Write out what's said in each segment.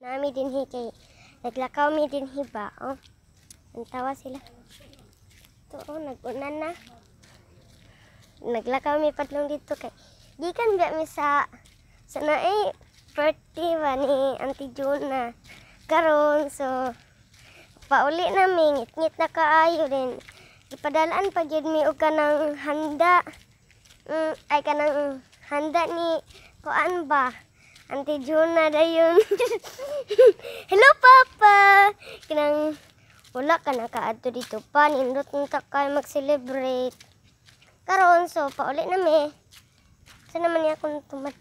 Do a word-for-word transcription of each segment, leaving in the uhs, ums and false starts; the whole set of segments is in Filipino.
Nami din hi kay naglakaw mi din hi ba. Oh. Antawa sila. To oh, nag-unan na. Naglakaw mi padlong dito kay gikan ba mi sa sa naay birthday ba ni Auntie Juna. Karon so pauli na mi ngit-ngit na kaayo din. Ipadalaan pa gyud mi og kanang handa. Mm, ay kanang handa ni kuan ba? Auntie Juna dayon. Hello Papa. Kanang wala ka na kaadto dito pa nindot unta kay mag-celebrate. Karon so pauli na mi. Sa naman niya akong tumat.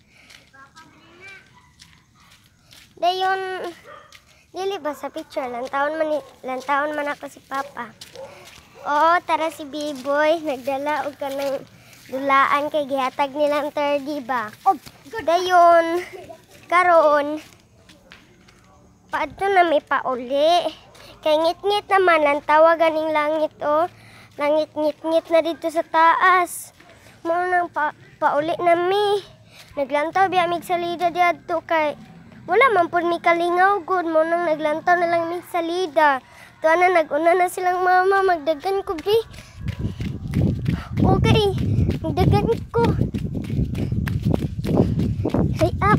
Dayon dili ba sa picture lang taon man lang taon man ako si Papa. Oh, tara si B-boy nagdala og kanang dulaan kay gihatag nilang thirty ba. Oh, dayon karon paadto na may pauli. Kay ngit-ngit naman ang tawagan ning langit oh. Langit ngit-ngit na dito sa taas. Mo nang pa, pauli na mi. Naglantaw biya mig salida diadto kay wala man pud mi kalingaw gud mo nang naglantaw na lang mig salida. Tuwa na nag-una na silang mama magdagan ko bi. Okay, magdagan ko. Hey up.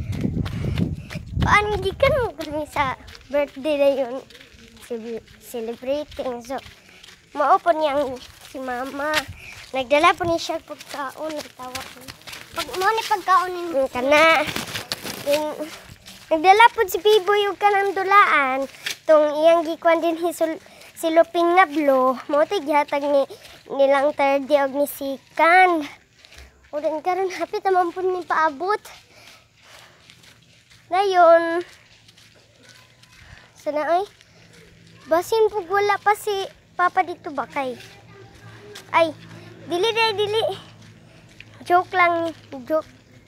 Paano gikan mo kami sa birthday na yun? Celebrating. So, maupo niyang si mama. Nagdala po niya siya pagkaon. Nagtawa ko. Pag mo ni pagkaon niya ka na. Then, nagdala po si B-boy yung kanang dulaan. Itong iyang gikuan din hisul, silupin nga blo. Mauti gihatag ni nilang thirty og ni Sikan. O din karon hapit naman po ni paabot. Dayon. Sana ay. Basin po wala pa si Papa dito ba kay? Ay, dili dili dili. Joke lang, joke.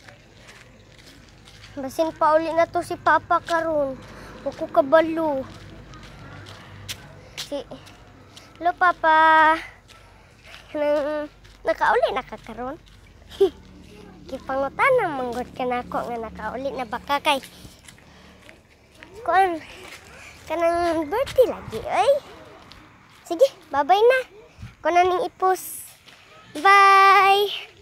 Basin pa uli na to si Papa karon. Huwag ko kabalo. Si, hello Papa. Nang, nakauli na ka karon. Kipangutan na manggot ka na ako nga nakauli na baka kay. Kuan, kanang birthday lagi, ay. Sige, bye-bye na. Ko na ning ipos. Bye!